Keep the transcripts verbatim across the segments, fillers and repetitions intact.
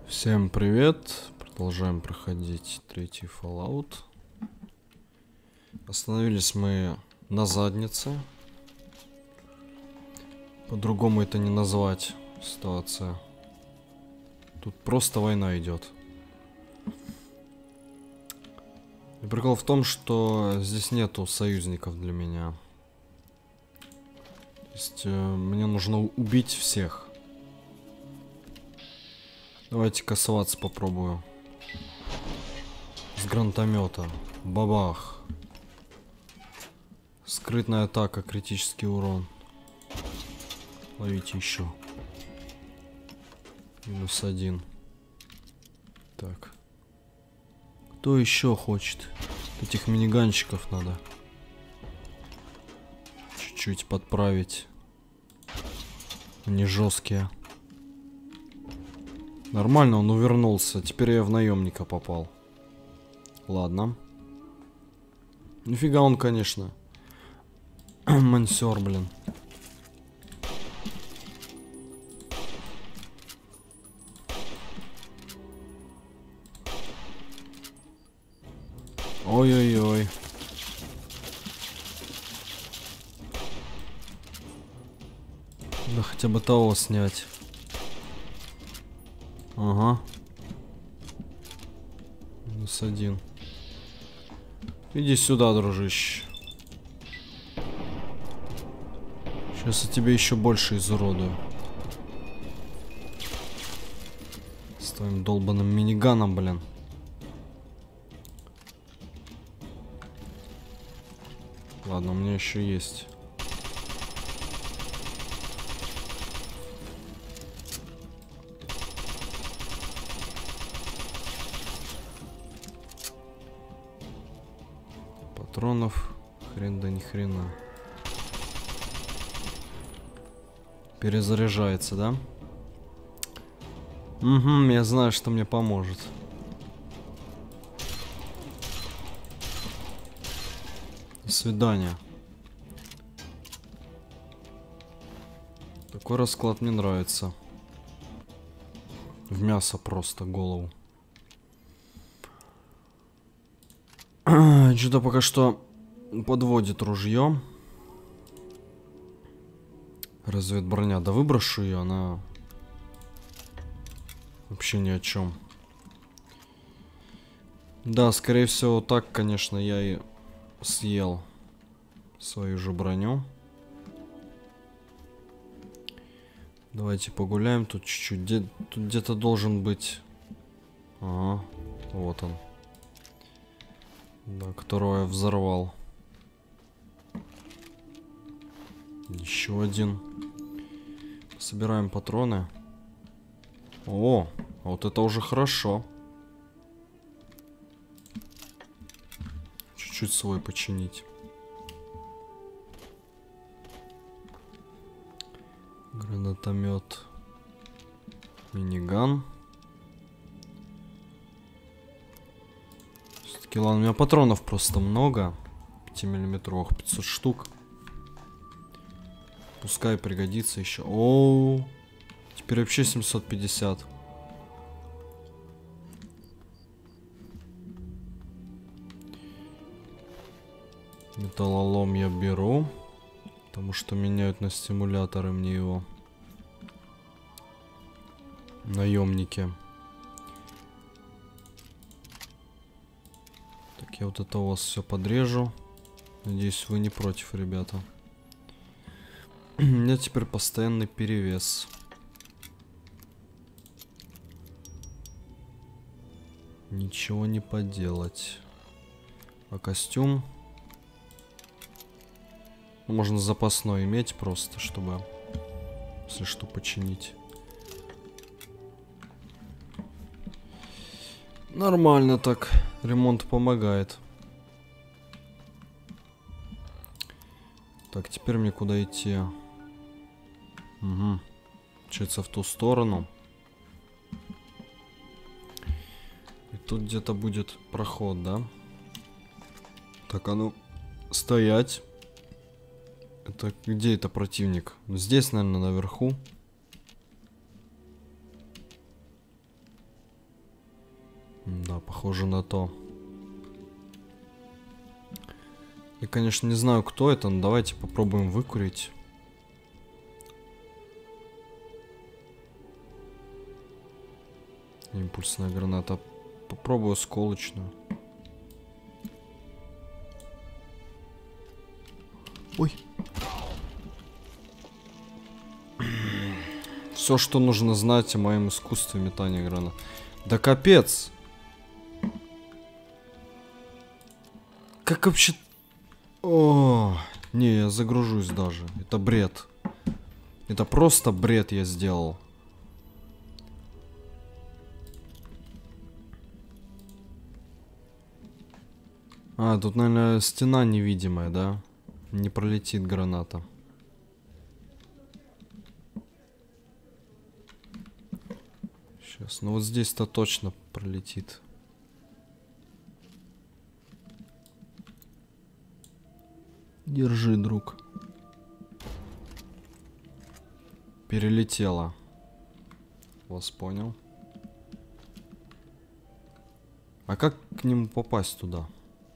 Всем привет! Продолжаем проходить третий Fallout. Остановились мы на заднице. По-другому это не назвать ситуация. Тут просто война идет. И прикол в том, что здесь нету союзников для меня. То есть э, мне нужно убить всех. Давайте касоваться попробую. С гранатомета. Бабах. Скрытная атака, критический урон. Ловите еще. Минус один. Так. Кто еще хочет? Этих миниганчиков надо чуть-чуть подправить. Они жесткие. Нормально, он увернулся. Теперь я в наемника попал. Ладно. Нифига он, конечно. Мансер, блин. Ой-ой-ой. Да хотя бы того снять. Ага. Минус один. Иди сюда, дружище. Сейчас я тебе еще больше изуродую. С твоим долбаным миниганом, блин. Ладно, у меня еще есть. Патронов хрен да ни хрена. Перезаряжается, да? Угу, я знаю, что мне поможет. До свидания. Такой расклад мне нравится. В мясо просто голову. Что-то пока что подводит ружье. Разведброня. Да выброшу ее, она вообще ни о чем. Да, скорее всего, так, конечно, я и съел свою же броню. Давайте погуляем тут чуть-чуть. Где, тут где-то должен быть... Ага, вот он. Да, которого я взорвал. Еще один. Собираем патроны. О, вот это уже хорошо. Чуть-чуть свой починить. Гранатомет. Миниган. Все-таки ладно, у меня патронов просто много. пятимиллиметровых, пятьсот штук. Пускай пригодится еще. Оу. Теперь вообще семьсот пятьдесят. Металлолом я беру. Потому что меняют на стимуляторы мне его. Наемники. Так, я вот это у вас все подрежу. Надеюсь, вы не против, ребята. У меня теперь постоянный перевес. Ничего не поделать. А костюм? Можно запасной иметь просто, чтобы, если что, починить. Нормально так. Ремонт помогает. Так, теперь мне куда идти? Угу. Получается, в ту сторону. И тут где-то будет проход, да? Так, а ну, стоять. Это где это противник? Здесь, наверное, наверху. Да, похоже на то. Я, конечно, не знаю, кто это, но давайте попробуем выкурить. Импульсная граната. Попробую осколочную. Ой. Все, что нужно знать о моем искусстве метания гранат. Да капец. Как вообще... О, не, я загружусь даже. Это бред. Это просто бред я сделал. А, тут, наверное, стена невидимая, да? Не пролетит граната. Сейчас, ну вот здесь-то точно пролетит. Держи, друг. Перелетела. Вас понял. А как к нему попасть туда?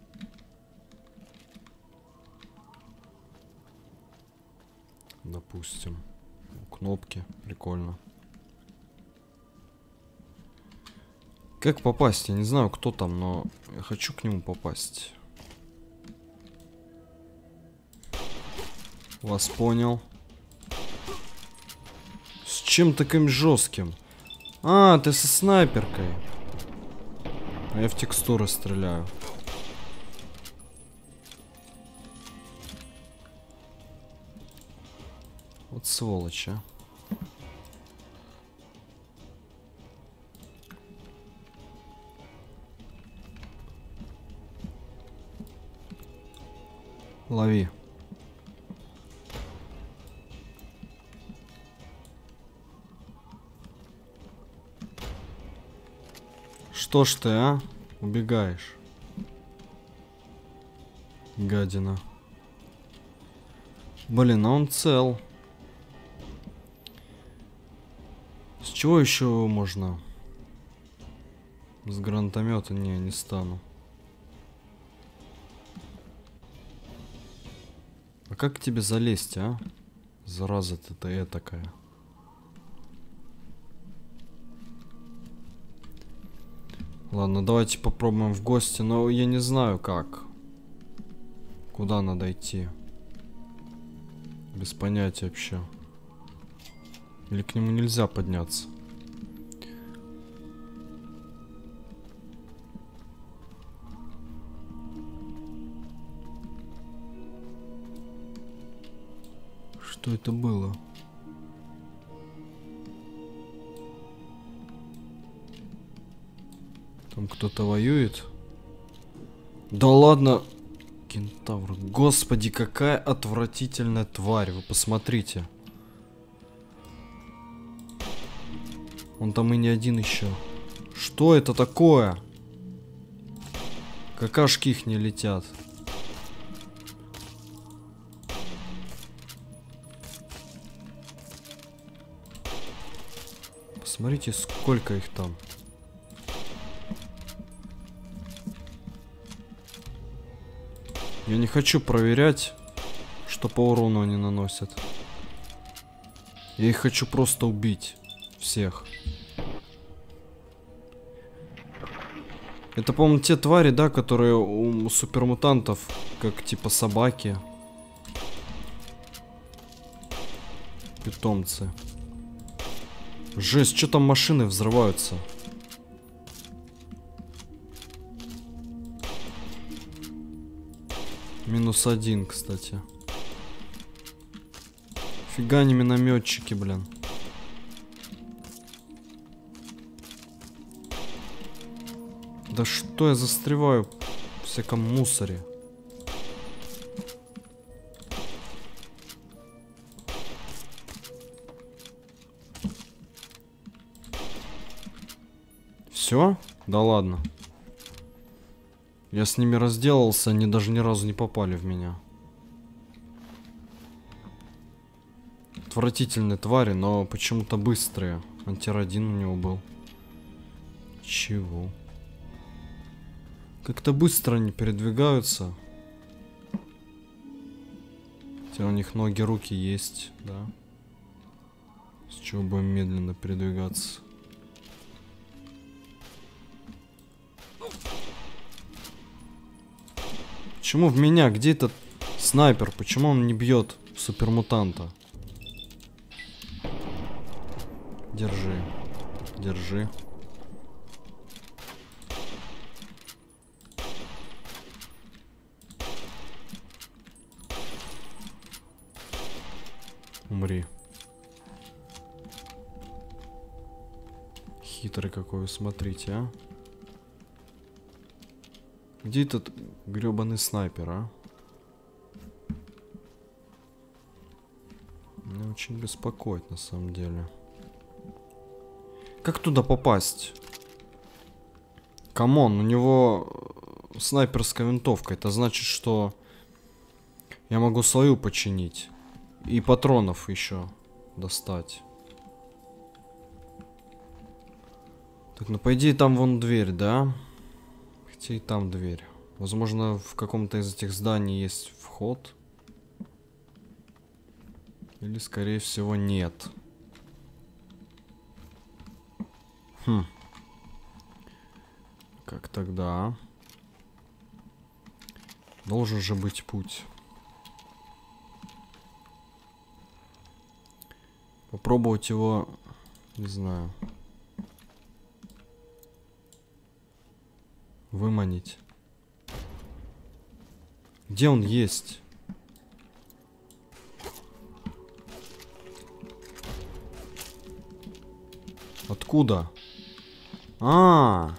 Допустим. Кнопки. Прикольно. Как попасть? Я не знаю, кто там, но я хочу к нему попасть. Вас понял. С чем таким жестким? А, ты со снайперкой. А я в текстуры стреляю. Вот сволочь, а. Лови. Что ж ты, а? Убегаешь. Гадина. Блин, а он цел. С чего еще можно? С гранатомета? Не, не стану. А как к тебе залезть, а? Зараза ты-то этакая. Ладно, давайте попробуем в гости, но я не знаю как. Куда надо идти? Без понятия вообще. Или к нему нельзя подняться? Что это было? Там кто-то воюет? Да ладно! Кентавр. Господи, какая отвратительная тварь. Вы посмотрите. Он там и не один еще. Что это такое? Какашки их не летят. Посмотрите, сколько их там. Я не хочу проверять, что по урону они наносят. Я их хочу просто убить. Всех. Это, по-моему, те твари, да, которые у супермутантов, как типа собаки. Питомцы. Жесть, что там машины взрываются? Минус один, кстати. Фига не минометчики, блин. Да что я застреваю в всяком мусоре? Все? Да ладно. Я с ними разделался, они даже ни разу не попали в меня. Отвратительные твари, но почему-то быстрые. Антирадин у него был. Чего? Как-то быстро они передвигаются. Хотя у них ноги, руки есть, да. С чего будем медленно передвигаться. Почему в меня? Где этот снайпер? Почему он не бьет супермутанта? Держи. Держи. Умри. Хитрый какой, смотрите, а. Где этот гребаный снайпер, а? Меня очень беспокоит, на самом деле. Как туда попасть? Камон, у него снайперская винтовка. Это значит, что я могу свою починить. И патронов еще достать. Так, ну по идее там вон дверь, да? Хотя и там дверь. Возможно, в каком-то из этих зданий есть вход. Или, скорее всего, нет. Хм. Как тогда? Должен же быть путь. Попробовать его, не знаю, выманить. Где он есть? Откуда? А, -а, -а.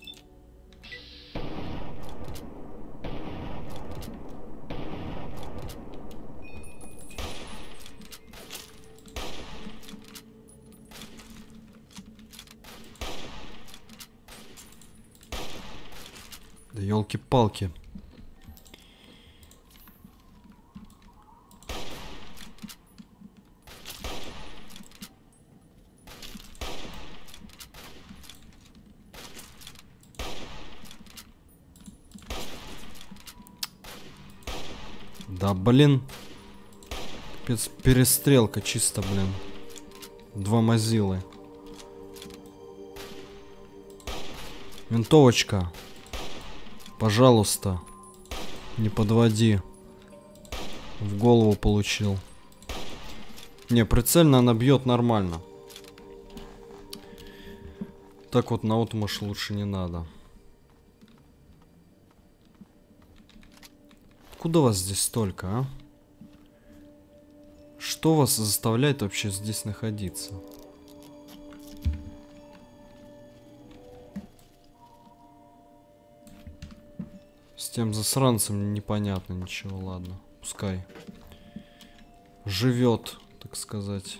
Да елки-палки. Да, блин. Капец, перестрелка чисто, блин. Два мазилы. Винтовочка. Пожалуйста. Не подводи. В голову получил. Не, прицельно она бьет нормально. Так вот наотмашь лучше не надо. Откуда вас здесь столько, а? Что вас заставляет вообще здесь находиться? С тем засранцем непонятно ничего, ладно. Пускай живет, так сказать.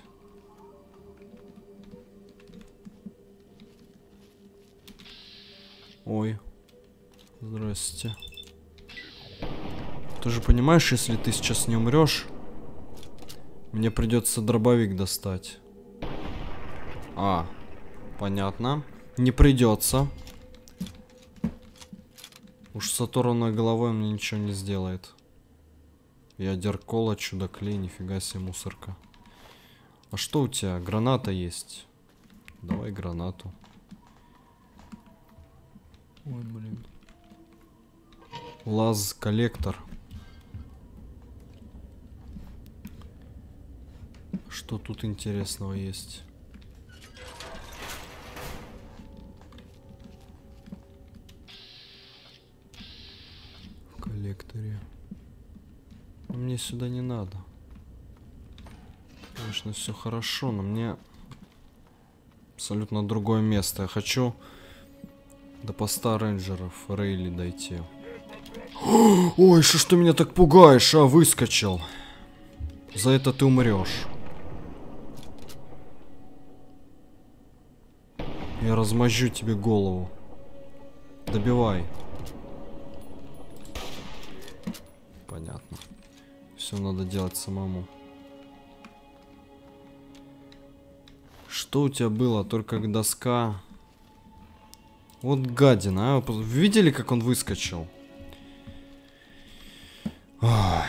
Ой. Здрасте. Ты же понимаешь, если ты сейчас не умрешь, мне придется дробовик достать. А, понятно. Не придется. Уж с оторванной головой мне ничего не сделает. Ядеркола, чудо-клей, нифига себе мусорка. А что у тебя? Граната есть. Давай гранату. Ой, блин. Лаз-коллектор. Что тут интересного есть? В коллекторе. Мне сюда не надо. Конечно, все хорошо, но мне абсолютно другое место. Я хочу до поста рейнджеров Рейли дойти. Ой, что ж ты меня так пугаешь, а? Выскочил. За это ты умрешь. Я размажу тебе голову. Добивай. Понятно. Все надо делать самому. Что у тебя было? Только доска Вот гадина, а. Видели, как он выскочил? Ой.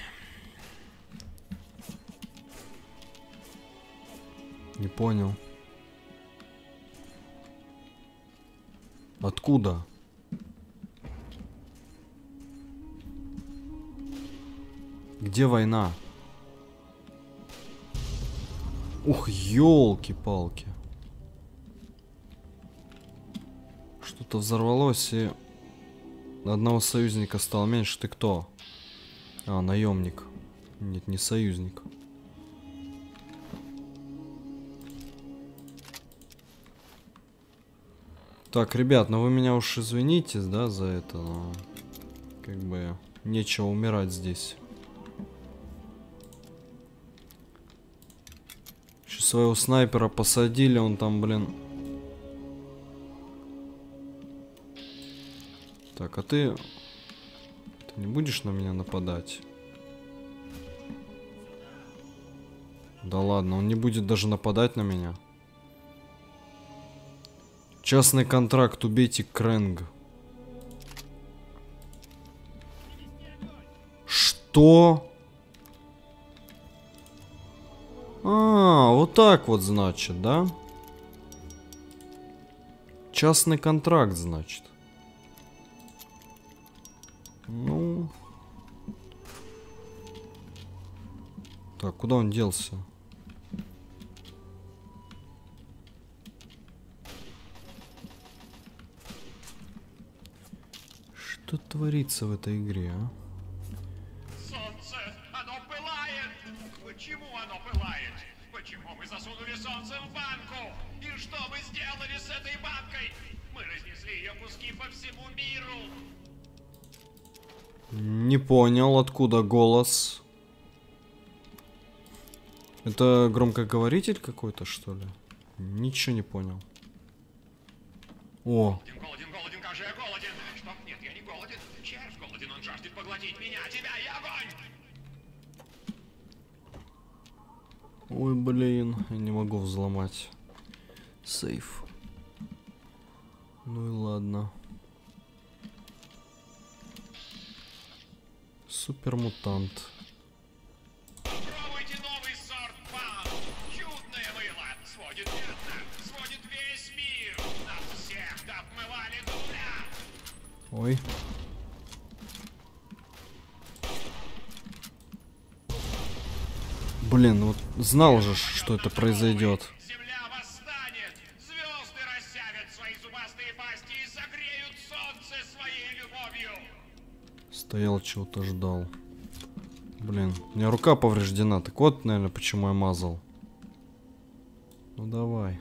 Не понял. Откуда? Где война? Ух, елки-палки. Что-то взорвалось, и одного союзника стало меньше. Ты кто? А, наемник. Нет, не союзник. Так, ребят, ну вы меня уж извините, да, за это, но как бы нечего умирать здесь. Еще своего снайпера посадили, он там, блин. Так, а ты... Ты не будешь на меня нападать? Да ладно, он не будет даже нападать на меня. Частный контракт, убейте Крэнг. Что? А, вот так вот, значит, да? Частный контракт, значит. Ну... Так, куда он делся? Что творится в этой игре, а? Солнце, оно пылает! Почему оно пылает? Почему мы засунули солнце в банку? И что мы сделали с этой банкой? Мы разнесли ее куски по всему миру. Не понял, откуда голос. Это громкоговоритель какой-то, что ли? Ничего не понял. О. Голоден, голоден, голоден, как же я голоден! Что? Нет, я не голоден. Червь голоден, он жаждет поглотить меня, тебя и огонь! Ой, блин, я не могу взломать сейф. Ну и ладно. Супермутант. Попробуйте новый сорт пан! Чудное мыло! Сводит пятна! Сводит весь мир! Нас всех отмывали до нуля! Ой. Блин, вот знал же, что это произойдет. Земля восстанет! Звезды рассявят свои зубастые пасти и согреют солнце своей любовью! Стоял, чего-то ждал. Блин, у меня рука повреждена. Так вот, наверное, почему я мазал. Ну давай.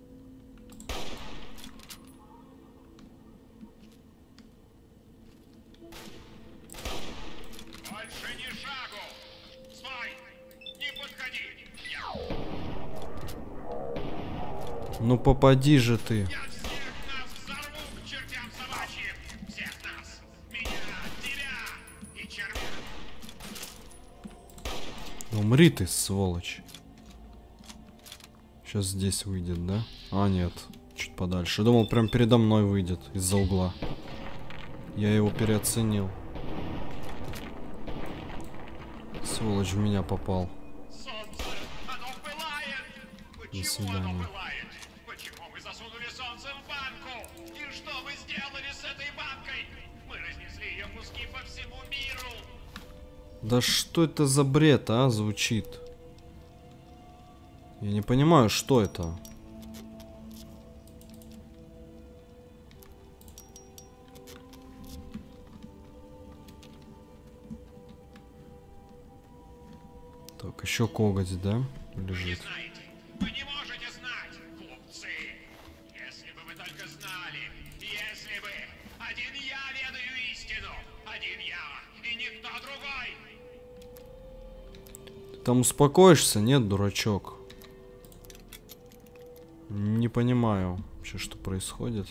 Больше ни шагу! Стой! Не подходи! Ну попади же ты. Я всех нас взорву к чертям собачьим! Всех нас! Меня, тебя и червя! Умри ты, сволочь. Сейчас здесь выйдет, да? А, нет. Чуть подальше. Думал, прям передо мной выйдет из-за угла. Я его переоценил. Сволочь в меня попал. Солнце, оно пылает! Почему свидания. оно пылает? Почему мы засунули солнце в банку? И что мы сделали с этой банкой? Мы разнесли ее куски по всему миру! Да что это за бред, а, звучит? Я не понимаю, что это. Так, еще коготь, да, Не лежит. знаете, вы не можете знать, глупцы! Если бы вы только знали, если бы один я ведаю истину, один я и никто другой! Ты там успокоишься, нет, дурачок? Не понимаю вообще, что происходит.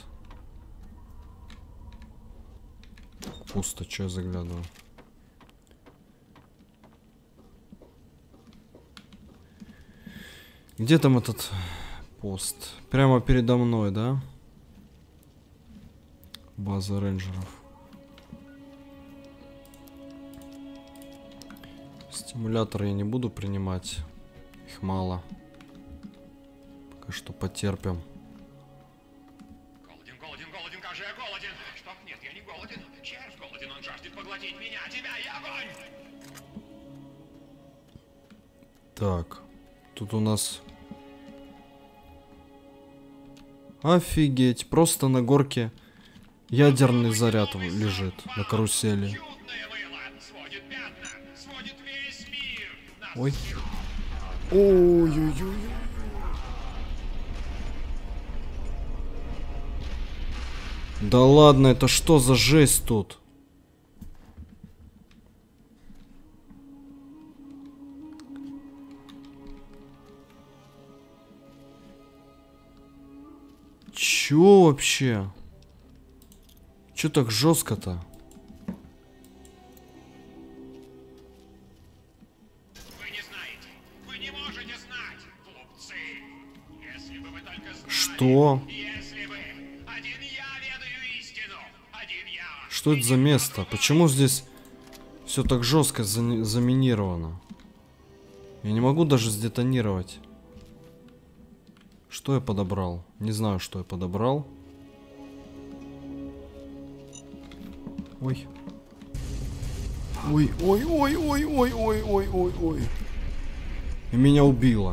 Пусто, что я заглядываю. Где там этот пост? Прямо передо мной, да? База рейнджеров. Стимулятор я не буду принимать. Их мало. Пока что потерпим. Голоден, голоден, голоден, как же я голоден! Что? Нет, я не голоден. Червь голоден, он жаждет поглотить меня, тебя и огонь! Так, тут у нас... Офигеть, просто на горке ядерный заряд лежит на карусели. Чудное мыло! Сводит пятна! Сводит весь мир! Нас Ой. всех- Ой-ой-ой. Да ладно, это что за жесть тут? Чё вообще? Чё так жестко-то? Вы не знаете! Вы не можете знать! Глупцы! Если бы вы только знали! Что? Если бы! Один я ведаю истину! Один я! Что это за место? Почему здесь все так жестко за- заминировано? Я не могу даже сдетонировать. Что я подобрал? Не знаю, что я подобрал. Ой. Ой, ой, ой, ой, ой, ой, ой, ой, ой. И меня убило.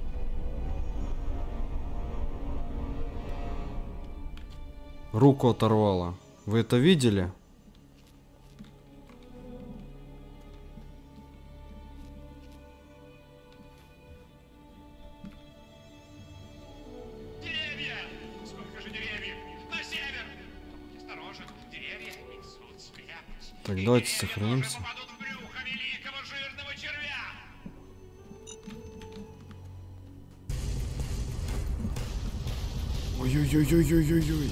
Руку оторвало. Вы это видели? Деревья! Сколько же деревьев? На север! Будь осторожен, деревья несут смерть. Так, И давайте деревья сохранимся. тоже попадут в брюхо великого жирного червя! Ой-ой-ой-ой-ой-ой-ой.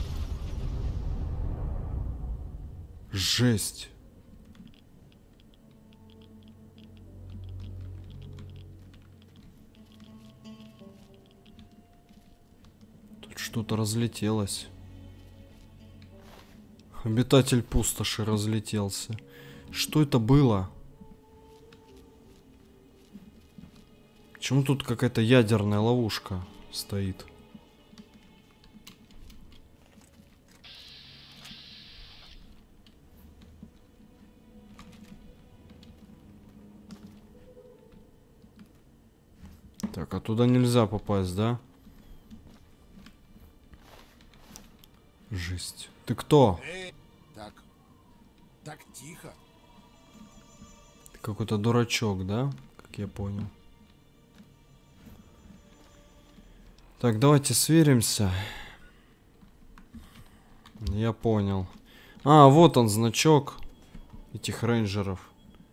Жесть. Тут что-то разлетелось. Обитатель пустоши разлетелся. Что это было? Почему тут какая-то ядерная ловушка стоит? Так, а туда нельзя попасть, да? Жесть. Ты кто? Эй, так, так тихо. Ты какой-то дурачок, да? Как я понял. Так, давайте сверимся. Я понял. А, вот он, значок этих рейнджеров.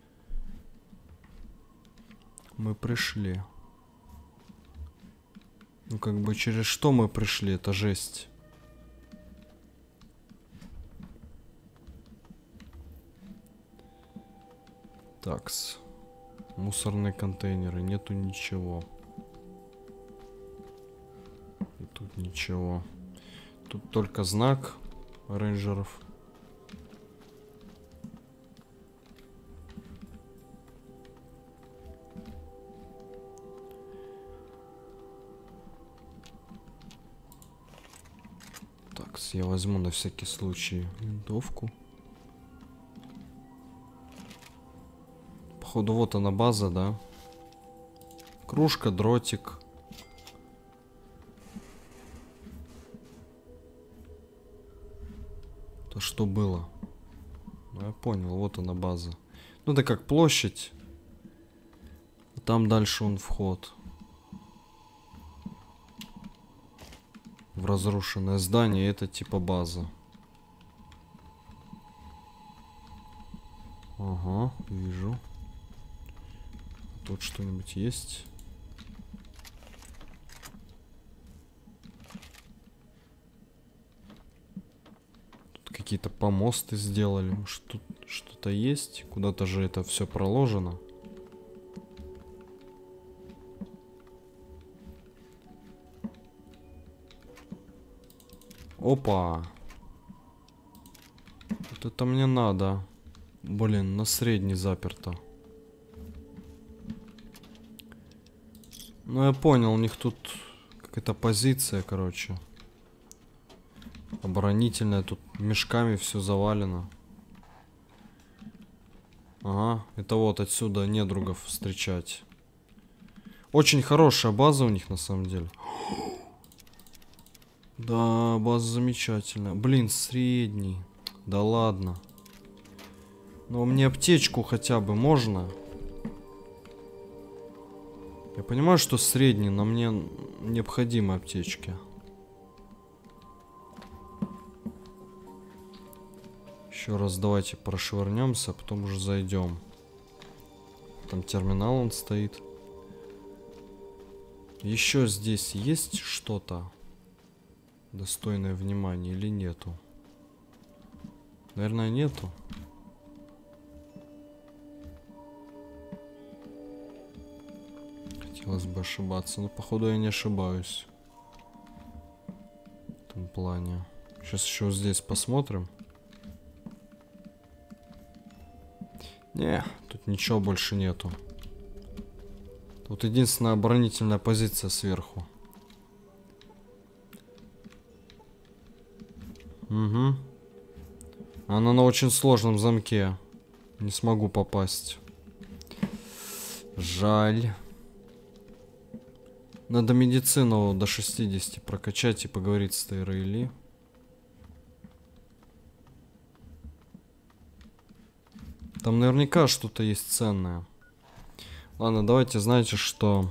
Мы пришли. Ну, как бы через что мы пришли? Это жесть. Такс. Мусорные контейнеры. Нету ничего. И тут ничего. Тут только знак рейнджеров. Такс, я возьму на всякий случай винтовку. Походу, вот она база, да? Кружка, дротик. Это что было? Ну, я понял, вот она база. Ну, это как площадь. А там дальше он вход. В разрушенное здание, это типа база. Ага, вижу. Тут что-нибудь есть? Тут какие-то помосты сделали. Может, тут что-то есть? Куда-то же это все проложено. Опа! Вот это мне надо. Блин, на средний заперто. Ну я понял, у них тут какая-то позиция, короче. Оборонительная, тут мешками все завалено. Ага, это вот отсюда недругов встречать. Очень хорошая база у них на самом деле. Да, база замечательная. Блин, средний. Да ладно. Но мне аптечку хотя бы можно? Я понимаю, что средний, но мне необходимы аптечки. Еще раз давайте прошвырнемся, а потом уже зайдем. Там терминал он стоит. Еще здесь есть что-то достойное внимания или нету? Наверное, нету. Хотелось бы ошибаться, но походу я не ошибаюсь. В этом плане. Сейчас еще здесь посмотрим. Не, тут ничего больше нету. Тут единственная оборонительная позиция сверху. Угу. Она на очень сложном замке. Не смогу попасть. Жаль. Надо медицину до шестидесяти прокачать и поговорить с Тейрейли. Там наверняка что-то есть ценное. Ладно, давайте, знаете что?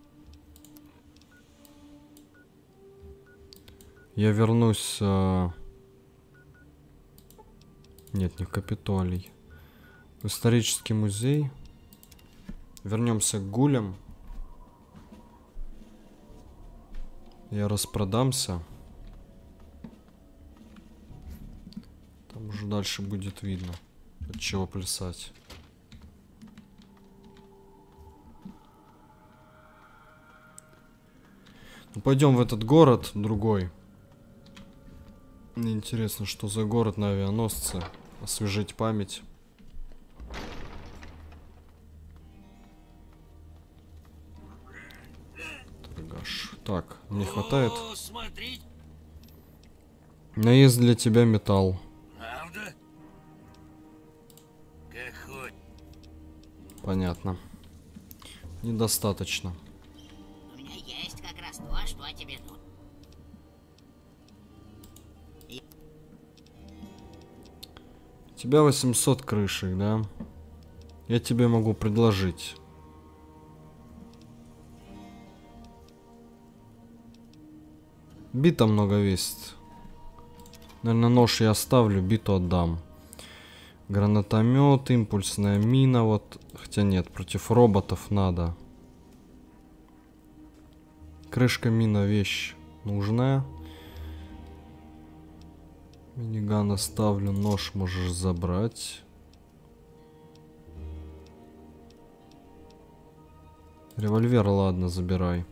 Я вернусь... Э... Нет, не в Капитолий. В исторический музей. Вернемся к гулям. Я распродамся. Там уже дальше будет видно, от чего плясать. Ну, пойдем в этот город другой. Мне интересно, что за город на авианосце. Освежить память. Торгаш. Так, не хватает. Наезд для тебя металл. Правда? Как хоть. Понятно. Недостаточно. У меня есть как раз то, что тебе нужно. У тебя восемьсот крышек, да? Я тебе могу предложить. Бита много весит. Наверное, нож я оставлю, биту отдам. Гранатомет, импульсная мина, вот. Хотя нет, против роботов надо. Крышка мина вещь нужная. Миниган оставлю, нож можешь забрать. Револьвер, ладно, забирай.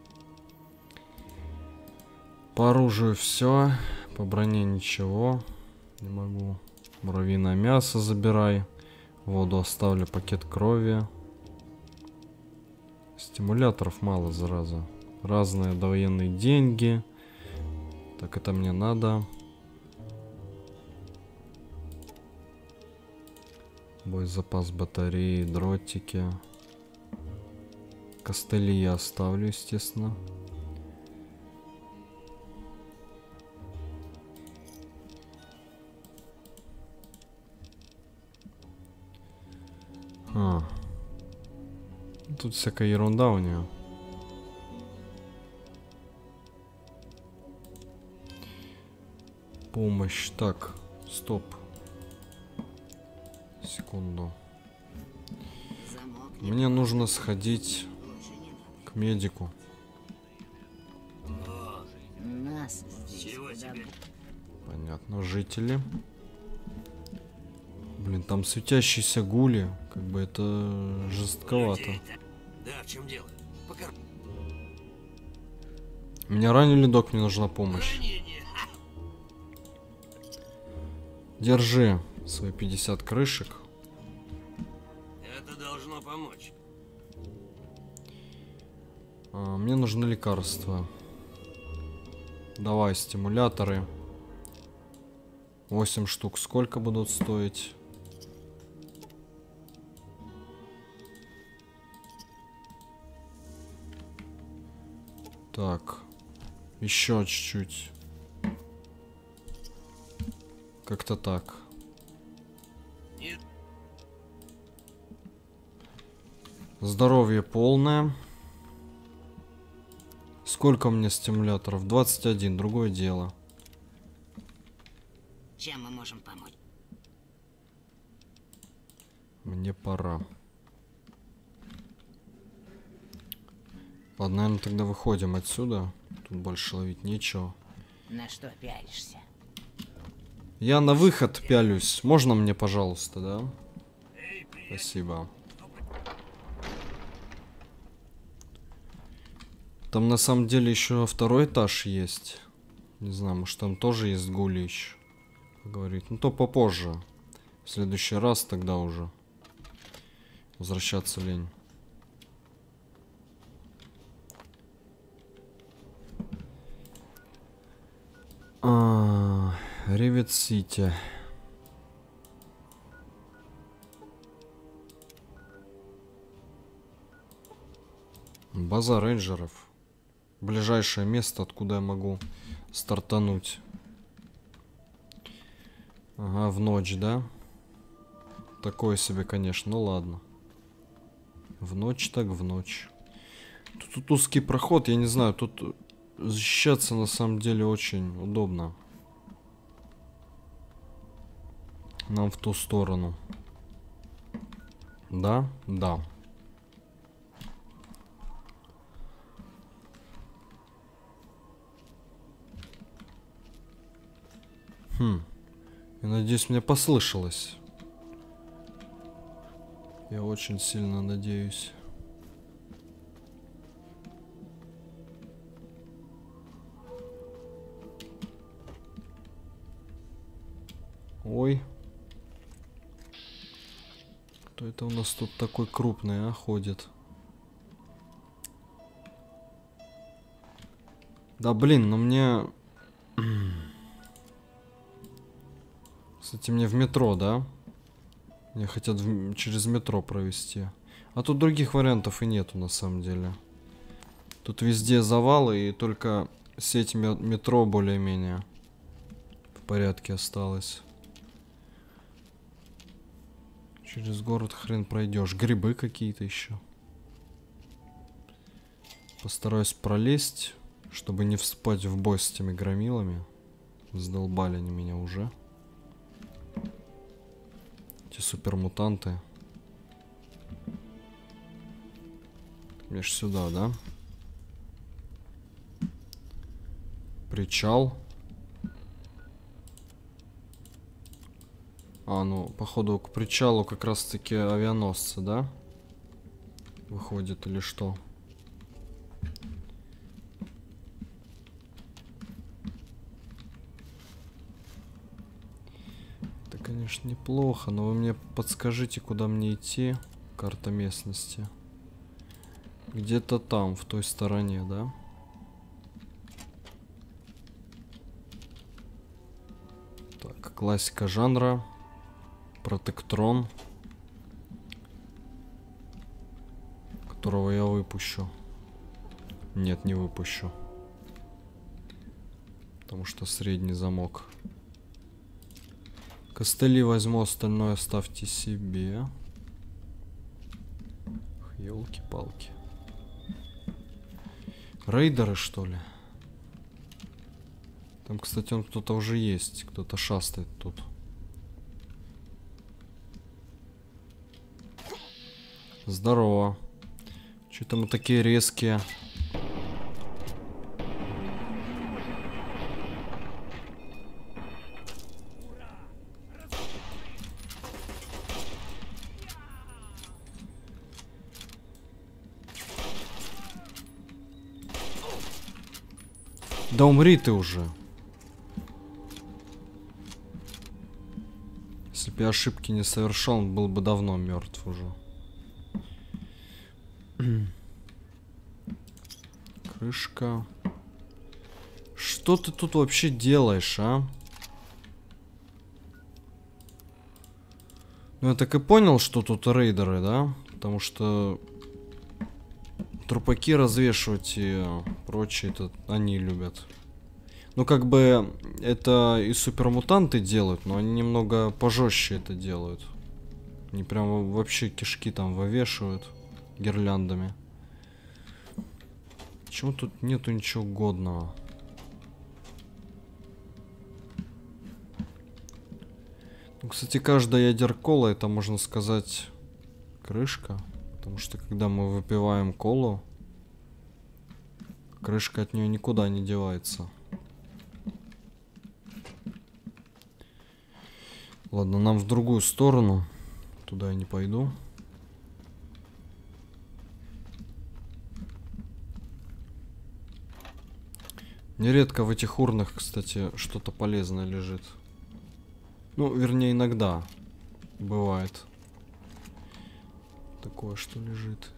По оружию все. По броне ничего. Не могу. Муравьиное мясо забирай. Воду оставлю, пакет крови. Стимуляторов мало, зараза. Разные довоенные деньги. Так, это мне надо. Боезапас батареи, дротики. Костыли я оставлю, естественно. А. Тут всякая ерунда у нее. Помощь. Так, стоп. Секунду. Замок Мне нужно сходить к медику. нас здесь Чего куда тебе? Понятно, жители. Блин, там светящиеся гули. Как бы это жестковато. Людей-то. Да, в чем дело? Пока Меня ранили, док, мне нужна помощь. ранение. Держи. Свои пятьдесят крышек. Это должно помочь. А, мне нужны лекарства. Давай, стимуляторы. восемь штук. Сколько будут стоить? Так. Еще чуть-чуть. Как-то так. Нет. Здоровье полное. Сколько у меня стимуляторов? двадцать один. Другое дело. Чем мы можем помочь? Мне пора. Ладно, наверное, тогда выходим отсюда. Тут больше ловить нечего. На что пялишься? Я на выход пялюсь. Можно мне, пожалуйста, да? Спасибо. Там на самом деле еще второй этаж есть. Не знаю, может там тоже есть гули еще. Говорит. Ну то попозже. В следующий раз тогда уже. Возвращаться лень. Ривет Сити. База рейнджеров. Ближайшее место, откуда я могу стартануть. Ага, в ночь, да? Такое себе, конечно, ну ладно. В ночь так в ночь. Тут, тут узкий проход, я не знаю, тут защищаться на самом деле очень удобно. Нам в ту сторону. Да? Да. Хм. Я надеюсь, мне послышалось. Я очень сильно надеюсь. Ой. Кто это у нас тут такой крупный, а, ходит? Да блин, но мне... Кстати, мне в метро, да? Мне хотят в... через метро провести. А тут других вариантов и нету, на самом деле. Тут везде завалы, и только сеть метро более-менее в порядке осталась. Через город хрен пройдешь. Грибы какие-то еще. Постараюсь пролезть, чтобы не вступать в бой с этими громилами. Задолбали они меня уже. Эти супермутанты. Мне ж сюда, да? Причал. А, ну, походу, к причалу как раз-таки авианосцы, да? Выходит, или что? Это, конечно, неплохо, но вы мне подскажите, куда мне идти. Карта местности. Где-то там, в той стороне, да? Так, классика жанра. Протектрон, которого я выпущу. Нет, не выпущу. Потому что средний замок. Костыли возьму, остальное оставьте себе. Ёлки-палки. Рейдеры, что ли? Там, кстати, он кто-то уже есть. Кто-то шастает тут. Здорово. Что-то мы такие резкие. Да умри ты уже. Если Если бы я ошибки не совершал, он был бы давно мертв уже. Крышка. Что ты тут вообще делаешь, а? Ну, я так и понял, что тут рейдеры, да? Потому что трупаки развешивать и прочее, это они любят. Ну, как бы, это и супермутанты делают, но они немного пожестче это делают. Они прям вообще кишки там вывешивают гирляндами. Почему тут нету ничего годного? Ну, кстати, каждая ядер-кола, это, можно сказать, крышка. Потому что, когда мы выпиваем колу, крышка от нее никуда не девается. Ладно, нам в другую сторону. Туда я не пойду. Нередко в этих урнах, кстати, что-то полезное лежит. Ну, вернее, иногда бывает такое, что лежит.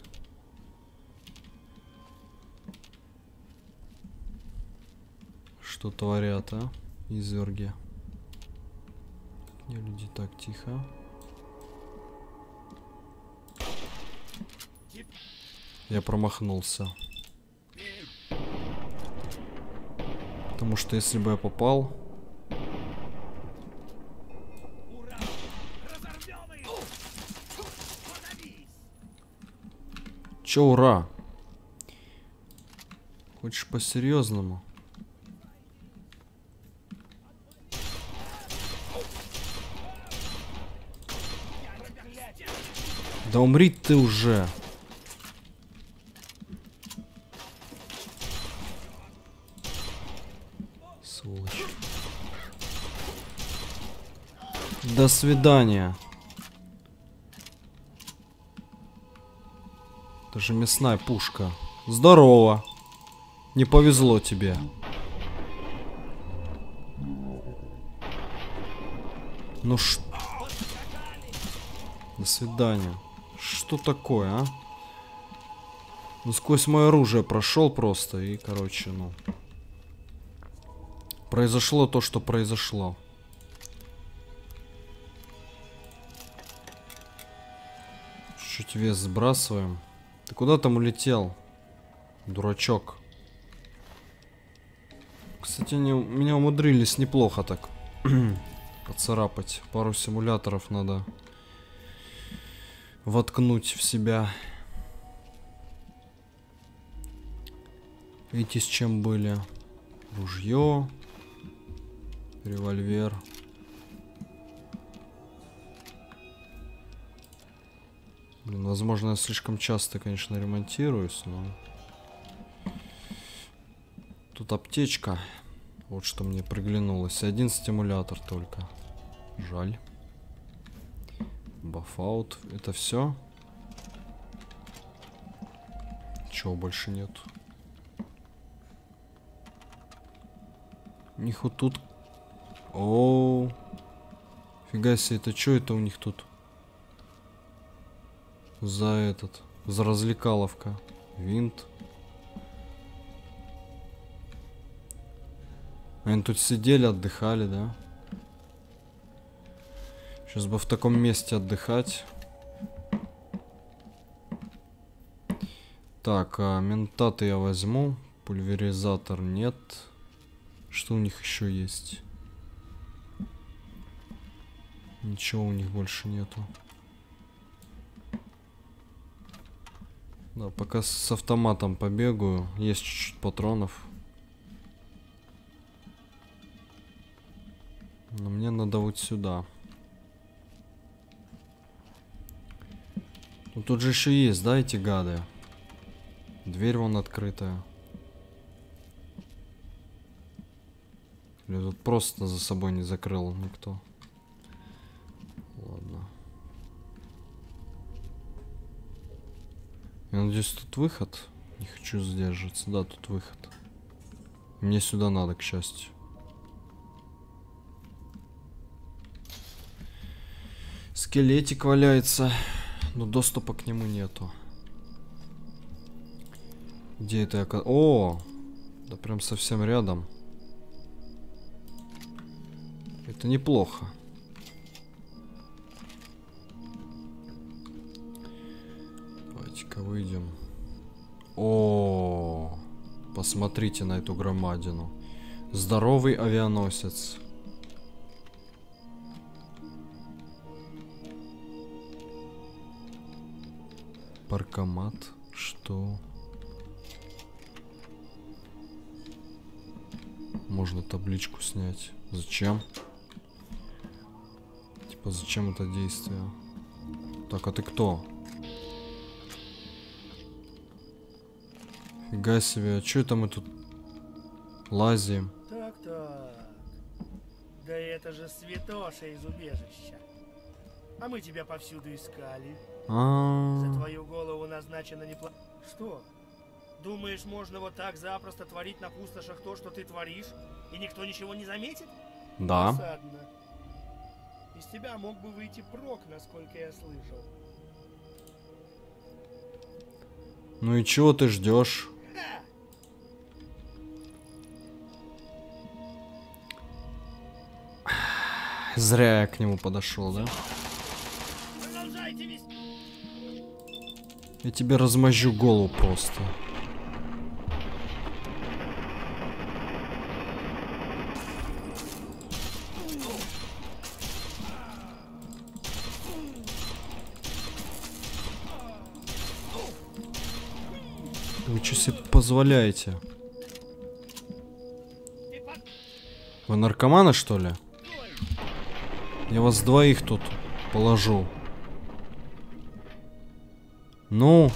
Что творят, а? Изверги. Не, люди, так, тихо. Я промахнулся. Потому что если бы я попал... Чё, ура? Хочешь по-серьезному? Да умри ты уже. Сволочь. До свидания. Это же мясная пушка. Здорово. Не повезло тебе. Ну что? До свидания. Что такое, а? Ну, сквозь мое оружие прошел просто. И, короче, ну... Произошло то, что произошло. Чуть вес сбрасываем. Ты куда там улетел? Дурачок. Кстати, они меня умудрились неплохо так поцарапать. Пару симуляторов надо воткнуть в себя. Эти с чем были? Ружье, револьвер. Блин, возможно, я слишком часто, конечно, ремонтируюсь, но... Тут аптечка. Вот что мне приглянулось. Один стимулятор только. Жаль. Бафаут. Это все? Чего больше нет? У них вот тут... Оу. Фига себе, это что это у них тут? За этот... За развлекаловка. Винт. Они тут сидели, отдыхали, да? Сейчас бы в таком месте отдыхать. Так, а ментаты я возьму. Пульверизатор нет. Что у них еще есть? Ничего у них больше нету. Да, пока с автоматом побегаю. Есть чуть-чуть патронов. Но мне надо вот сюда. Ну тут же еще есть, да, эти гады? Дверь вон открытая. Или тут просто за собой не закрыл никто. Ладно. Я надеюсь, тут выход. Не хочу сдерживаться. Да, тут выход. Мне сюда надо, к счастью. Скелетик валяется, но доступа к нему нету. Где это я... О! Да прям совсем рядом. Это неплохо. Давайте-ка выйдем. О! Посмотрите на эту громадину. Здоровый авианосец. Паркомат. Что? Можно табличку снять. Зачем? Типа, зачем это действие? Так, а ты кто? Фига себе, а чё это мы тут лазим? Так-так. Да это же Святоша из убежища. А мы тебя повсюду искали. А, За твою голову назначено неплохо. Что? Думаешь, можно вот так запросто творить на пустошах то, что ты творишь, и никто ничего не заметит? да. Досадно. Из тебя мог бы выйти прок, насколько я слышал. Ну и чего ты ждешь? Ха! Зря я к нему подошел, да? Продолжайте вести. Я тебе размажу голову просто. Вы что себе позволяете? Вы наркоманы, что ли? Я вас двоих тут положу. Ну.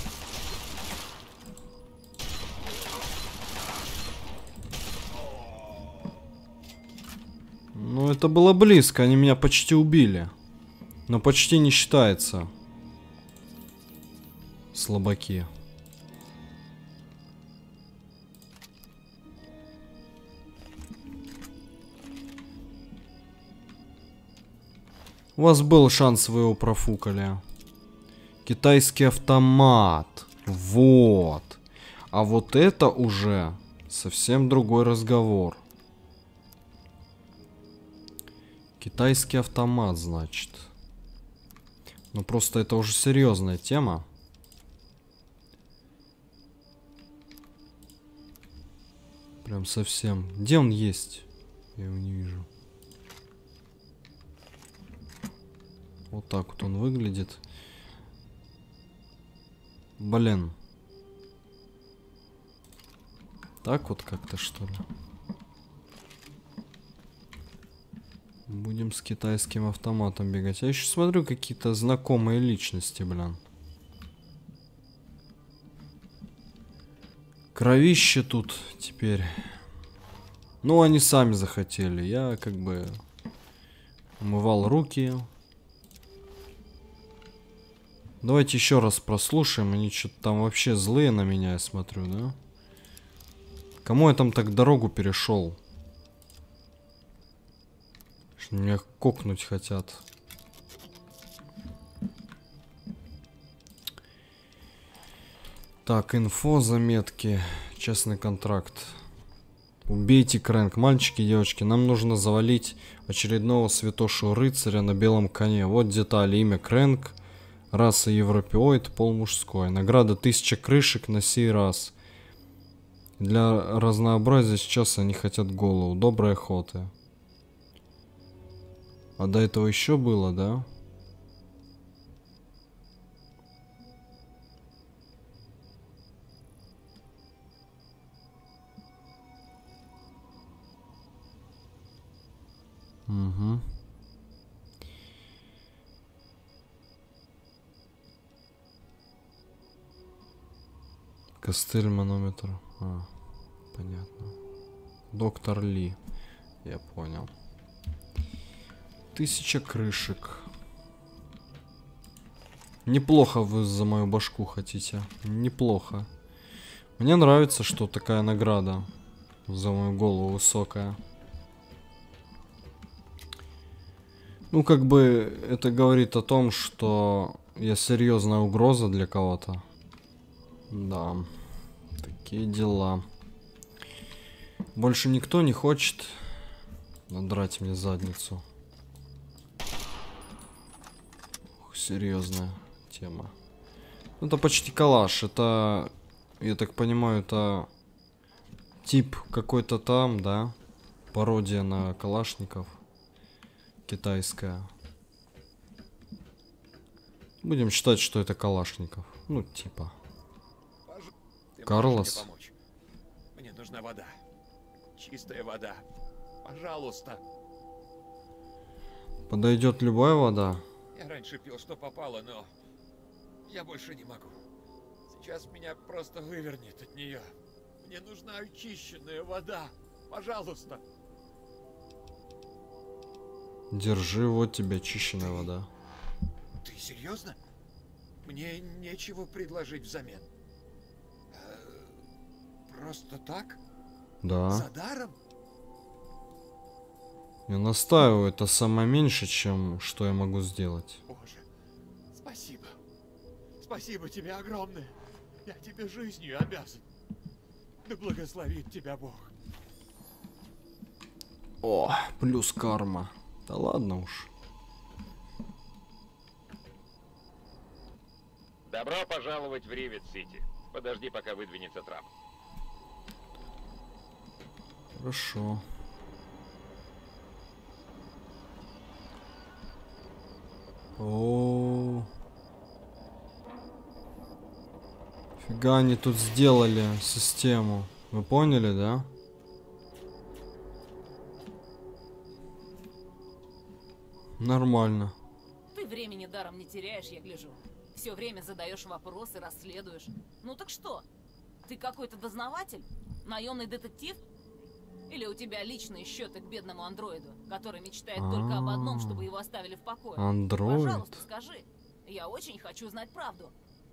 Ну, это было близко. Они меня почти убили. Но почти не считается. Слабаки. У вас был шанс, вы его профукали. Китайский автомат. Вот. А вот это уже совсем другой разговор. Китайский автомат, значит. Ну просто это уже серьезная тема. Прям совсем. Где он есть? Я его не вижу. Вот так вот он выглядит. Блин. Так вот как-то, что ли? Будем с китайским автоматом бегать. Я еще смотрю какие-то знакомые личности, блин. Кровище тут теперь. Ну, они сами захотели. Я как бы умывал руки. Давайте еще раз прослушаем. Они что-то там вообще злые на меня, я смотрю, да? Кому я там так дорогу перешел? Что меня кокнуть хотят. Так, инфо, заметки. Частный контракт. Убейте Крэнк. Мальчики и девочки, нам нужно завалить очередного святошу рыцаря на белом коне. Вот детали. Имя Крэнк. Раса европеоид, пол мужской. Награда тысяча крышек на сей раз. Для разнообразия сейчас они хотят голову. Доброй охоты. А до этого еще было, да? Угу. Костыль, манометр. А, понятно. Доктор Ли. Я понял. Тысяча крышек. Неплохо вы за мою башку хотите. Неплохо. Мне нравится, что такая награда за мою голову высокая. Ну, как бы это говорит о том, что я серьезная угроза для кого-то. Да, такие дела. Больше никто не хочет надрать мне задницу. Ух, серьезная тема. Это почти калаш. Это, я так понимаю, это тип какой-то там, да? Пародия на калашников. Китайская. Будем считать, что это калашников. Ну, типа. Ты Карлос. можешь мне помочь? Мне нужна вода. Чистая вода. Пожалуйста. Подойдет любая вода. Я раньше пил, что попало, но я больше не могу. Сейчас меня просто вывернет от нее. Мне нужна очищенная вода. Пожалуйста. Держи, вот тебе очищенная вода. Ты серьезно? Мне нечего предложить взамен. Э, Просто так? Да. За даром? Я настаиваю, это самое меньше, чем что я могу сделать. Боже, спасибо. Спасибо тебе огромное. Я тебе жизнью обязан. Да благословит тебя Бог. О, плюс карма. Да ладно уж. Добро пожаловать в Ривет-Сити. Подожди, пока выдвинется трап. Хорошо. О, фига они тут сделали систему. Вы поняли, да? Нормально. Ты времени даром не теряешь, я гляжу. Все время задаешь вопросы, расследуешь. Ну так что? Ты какой-то дознаватель? Наемный детектив? Или у тебя личные счеты к бедному андроиду, который мечтает только об одном, чтобы его оставили в покое? Андроид? Пожалуйста, скажи. Я очень хочу знать правду.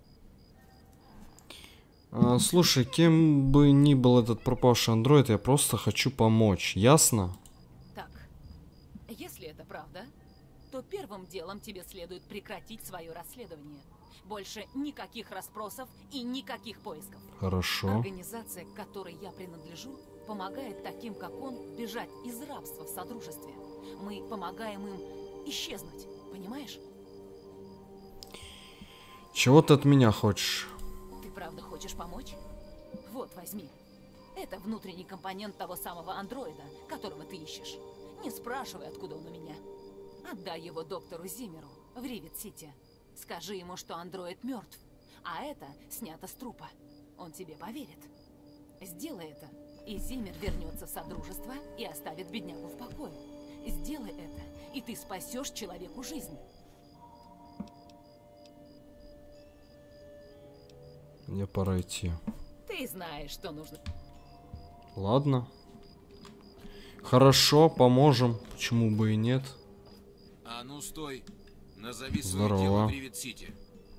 А, слушай, кем бы ни был этот пропавший андроид, я просто хочу помочь. Ясно? Так, если это правда, то первым делом тебе следует прекратить свое расследование. Больше никаких расспросов и никаких поисков. Хорошо. Организация, к которой я принадлежу, помогает таким, как он, бежать из рабства в Содружестве. Мы помогаем им исчезнуть, понимаешь? Чего ты от меня хочешь? Ты правда хочешь помочь? Вот, возьми. Это внутренний компонент того самого андроида, которого ты ищешь. Не спрашивай, откуда он у меня. Отдай его доктору Зиммеру в Ривет-Сити. Скажи ему, что андроид мертв, а это снято с трупа. Он тебе поверит. Сделай это, и Зиммер вернется в Содружество и оставит беднягу в покое. Сделай это, и ты спасешь человеку жизнь. Мне пора идти. Ты знаешь, что нужно. Ладно. Хорошо, поможем. Почему бы и нет? А ну стой. Назови свое Здорово. дело в Ривет-Сити.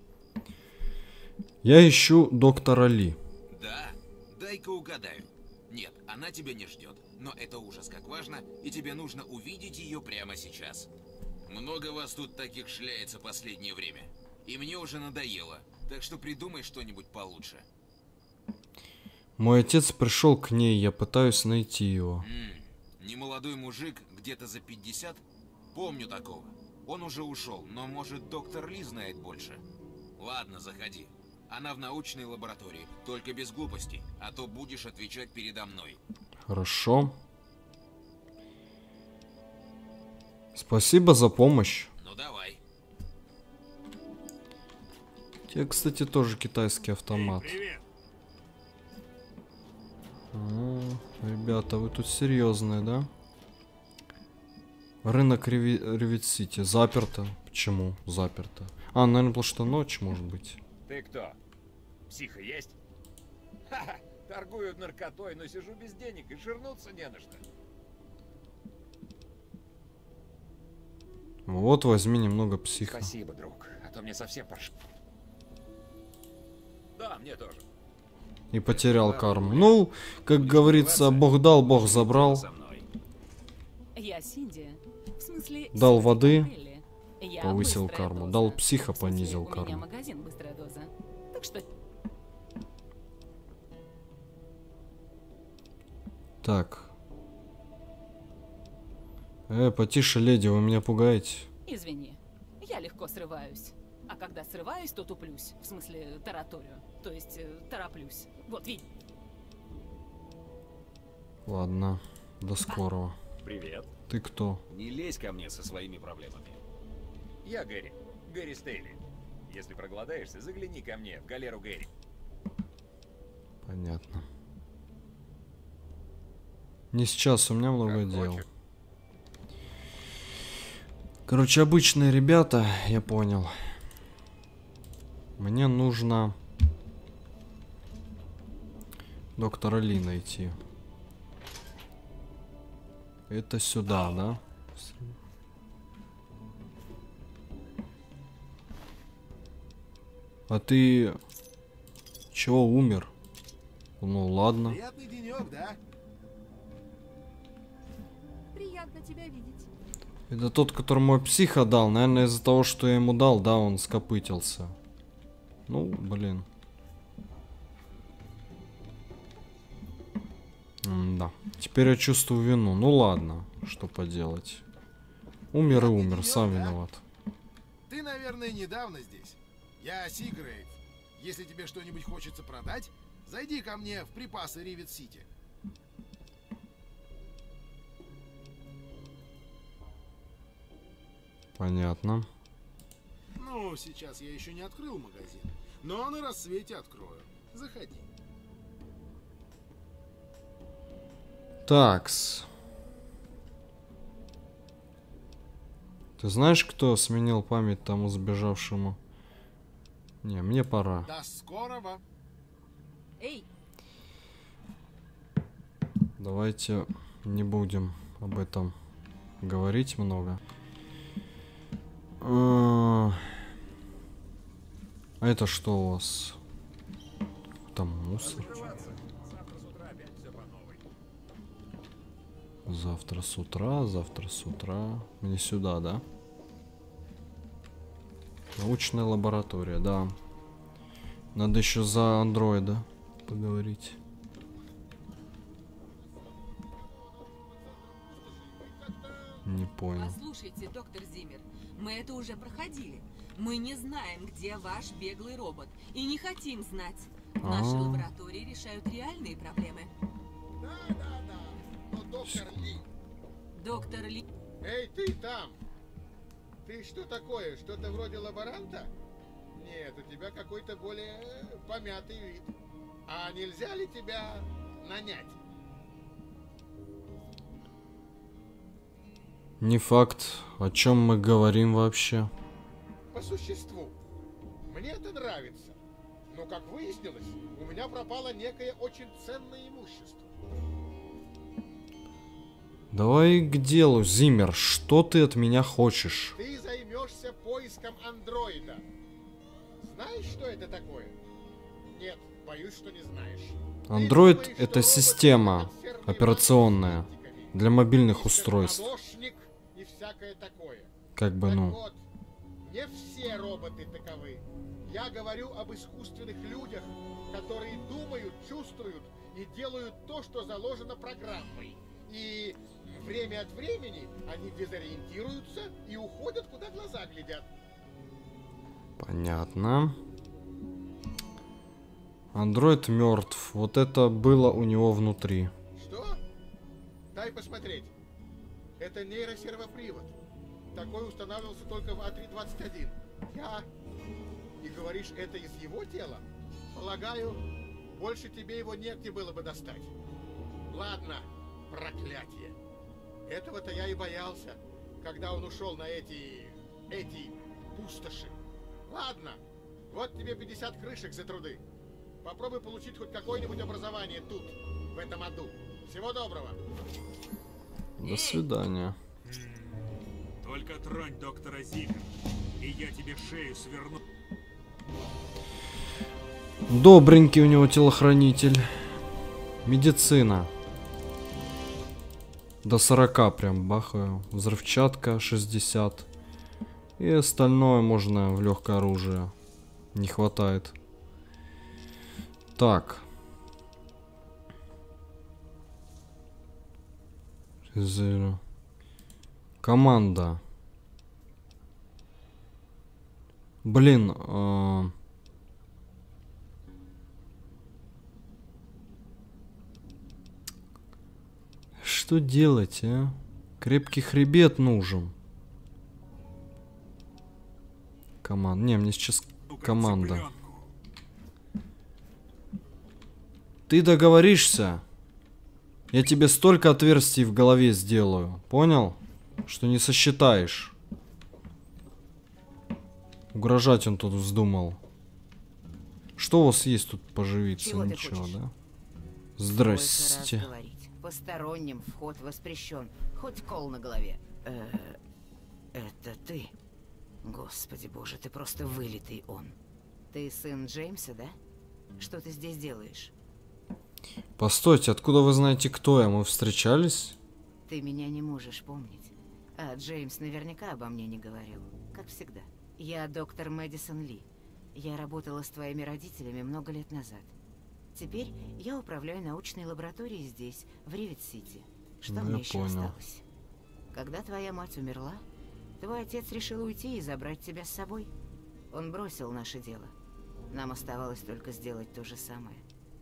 Я ищу доктора Ли. Да? Дай-ка угадаю. Нет, она тебя не ждет. Но это ужас как важно, и тебе нужно увидеть ее прямо сейчас. Много вас тут таких шляется последнее время. И мне уже надоело. Так что придумай что-нибудь получше. Мой отец пришел к ней, я пытаюсь найти его. М-м, немолодой мужик, где-то за пятьдесят? Помню такого. Он уже ушел, но может доктор Ли знает больше. Ладно, заходи. Она в научной лаборатории, только без глупостей, а то будешь отвечать передо мной. Хорошо. Спасибо за помощь. Ну давай. Тебе, кстати, тоже китайский автомат. Привет. А, ребята, вы тут серьезные, да? Рынок Риви... Ривет-Сити заперто. Почему заперто? А, наверное, потому что ночь, может быть. Ты кто? Психа есть? Ха-ха, торгую наркотой, но сижу без денег и ширнуться не на что. Вот, возьми немного психа. Спасибо, друг, а то мне совсем парш... Да, мне тоже. И потерял карму. Ну, как говорится, Бог дал, Бог забрал. Я Синди. В смысле, Дал Синди воды, Морелли. Я повысил быстрая карму. доза. Дал психа, В смысле, понизил у меня карму. магазин быстрая доза. Так что Так. Э, потише, леди, вы меня пугаете. извини, я легко срываюсь. А когда срываюсь, то туплюсь. В смысле, тараторю. То есть, э, тороплюсь. Вот, видишь. Ладно, до скорого. Привет. Ты кто? Не лезь ко мне со своими проблемами. Я Гэри. Гэри Стейли. Если проголодаешься, загляни ко мне в галеру Гэри. Понятно. Не сейчас, у меня много Как дел. хочешь. Короче, обычные ребята, я понял. Мне нужно доктора Ли найти. Это сюда, да? А ты чего умер? Ну ладно. Приятный денек, да? Приятно тебя видеть. Это тот, которому я психа дал. Наверное, из-за того, что я ему дал, да, он скопытился. Ну, блин. М-да. Теперь я чувствую вину. Ну ладно, что поделать. Умер и умер, сам виноват. Ты, наверное, недавно здесь. Я Сигрейв. Если тебе что-нибудь хочется продать, зайди ко мне в припасы Ривет-Сити. Понятно. Ну, сейчас я еще не открыл магазин, но на рассвете открою. Заходи. Такс. Ты знаешь, кто сменил память тому сбежавшему? Не, мне пора. До скорого. Эй, Давайте не будем об этом говорить много. А а это что у вас? Там мусор. Завтра с утра, завтра с утра. Мне сюда, да? Научная лаборатория, да. Надо еще за андроида поговорить. Не понял. Послушайте, доктор Зиммер, мы это уже проходили. Мы не знаем, где ваш беглый робот. И не хотим знать. В нашей А. лаборатории решают реальные проблемы. Да, да, да. Но доктор Ли... Доктор Ли... Эй, ты там! Ты что такое? Что-то вроде лаборанта? Нет, у тебя какой-то более помятый вид. А нельзя ли тебя нанять? Не факт, о чем мы говорим вообще. По существу. Мне это нравится. Но, как выяснилось, у меня пропало некое очень ценное имущество. Давай к делу, Зиммер, что ты от меня хочешь? Ты займешься поиском андроида. Знаешь, что это такое? Нет, боюсь, что не знаешь. Андроид Ты думаешь, это что система роботы это консервные операционная банки с винтиками, для мобильных мистер устройств. Помощник и всякое такое. Как бы Так ну. вот, не все роботы таковы. Я говорю об искусственных людях, которые думают, чувствуют и делают то, что заложено программой. И время от времени они дезориентируются и уходят, куда глаза глядят. Понятно. Андроид мертв. Вот это было у него внутри. Что? Дай посмотреть. Это нейросервопривод. Такой устанавливался только в А три двадцать один. Я... И говоришь, это из его тела? Полагаю, больше тебе его негде было бы достать. Ладно, проклятие. Этого-то я и боялся, когда он ушел на эти... эти пустоши. Ладно, вот тебе пятьдесят крышек за труды. Попробуй получить хоть какое-нибудь образование тут, в этом аду. Всего доброго. До свидания. Только тронь доктора Зиммера, и я тебе шею сверну. Добренький у него телохранитель. Медицина. До сорока прям бахаю. Взрывчатка шестьдесят. И остальное можно в легкое оружие. Не хватает. Так. Zero. Команда. Блин. Э Что делать, а? Крепкий хребет нужен. Команда. Не, мне сейчас команда. Ты договоришься? Я тебе столько отверстий в голове сделаю. Понял? Что не сосчитаешь. Угрожать он тут вздумал. Что у вас есть тут поживиться? Чего Ничего, да? Здрасте. Посторонним вход воспрещен. Хоть кол на голове. Э, это ты? Господи боже, ты просто вылитый он. Ты сын Джеймса, да? Что ты здесь делаешь? Постойте, откуда вы знаете, кто я? Мы встречались? Ты меня не можешь помнить. А Джеймс наверняка обо мне не говорил. Как всегда. Я доктор Мэдисон Ли. Я работала с твоими родителями много лет назад. Теперь я управляю научной лабораторией здесь, в Ривет-Сити. Что Ну, мне я еще понял. осталось? Когда твоя мать умерла, твой отец решил уйти и забрать тебя с собой. Он бросил наше дело. Нам оставалось только сделать то же самое.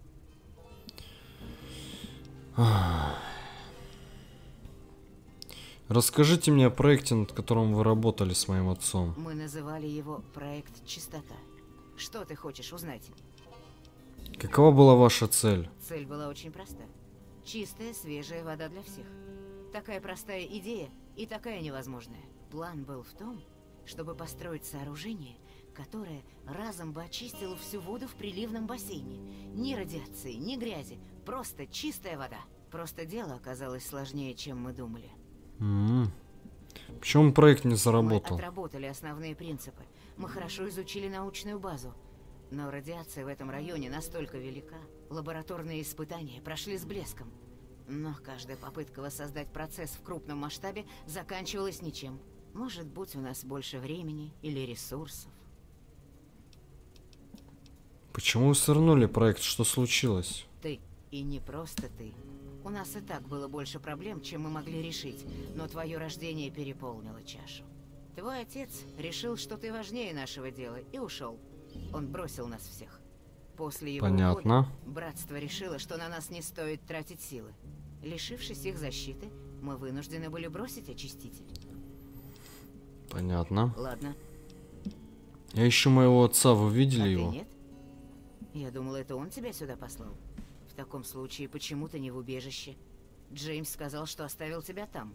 Расскажите мне о проекте, над которым вы работали с моим отцом. Мы называли его проект «Чистота». Что ты хочешь узнать? Какова была ваша цель? Цель была очень проста. Чистая, свежая вода для всех. Такая простая идея и такая невозможная. План был в том, чтобы построить сооружение, которое разом бы очистило всю воду в приливном бассейне. Ни радиации, ни грязи, просто чистая вода. Просто дело оказалось сложнее, чем мы думали. М-м. Почему проект не Мы заработал? отработали основные принципы. Мы хорошо изучили научную базу. Но радиация в этом районе настолько велика. Лабораторные испытания прошли с блеском. Но каждая попытка воссоздать процесс в крупном масштабе заканчивалась ничем. Может быть, у нас больше времени или ресурсов. Почему вы свернули проект? Что случилось? Ты. И не просто ты. У нас и так было больше проблем, чем мы могли решить. Но твое рождение переполнило чашу. Твой отец решил, что ты важнее нашего дела, и ушел. Он бросил нас всех. После его Понятно. ухода братство решило, что на нас не стоит тратить силы. Лишившись их защиты, мы вынуждены были бросить очиститель. Понятно. Ладно. Я ищу моего отца, вы А видели ты его? нет? Я думала, это он тебя сюда послал. В таком случае, почему ты не в убежище? Джеймс сказал, что оставил тебя там.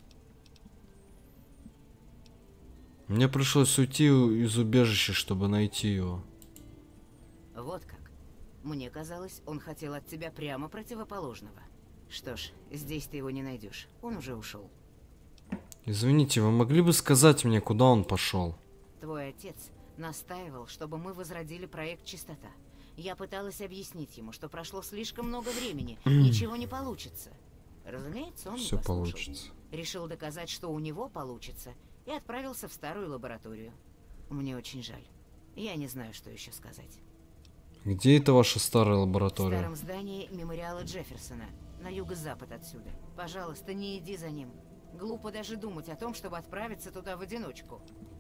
Мне пришлось уйти из убежища, чтобы найти его. Вот как. Мне казалось, он хотел от тебя прямо противоположного. Что ж, здесь ты его не найдешь. Он уже ушел. Извините, вы могли бы сказать мне, куда он пошел? Твой отец настаивал, чтобы мы возродили проект «Чистота». Я пыталась объяснить ему, что прошло слишком много времени, ничего не получится. Разумеется, он Все не послушал. получится. Решил доказать, что у него получится, и отправился в старую лабораторию. Мне очень жаль. Я не знаю, что еще сказать. Где это ваша старая В лаборатория? старом здании мемориала Джефферсона, на юго-запад отсюда. Пожалуйста, не иди за ним. Глупо даже думать о том, чтобы отправиться туда в одиночку.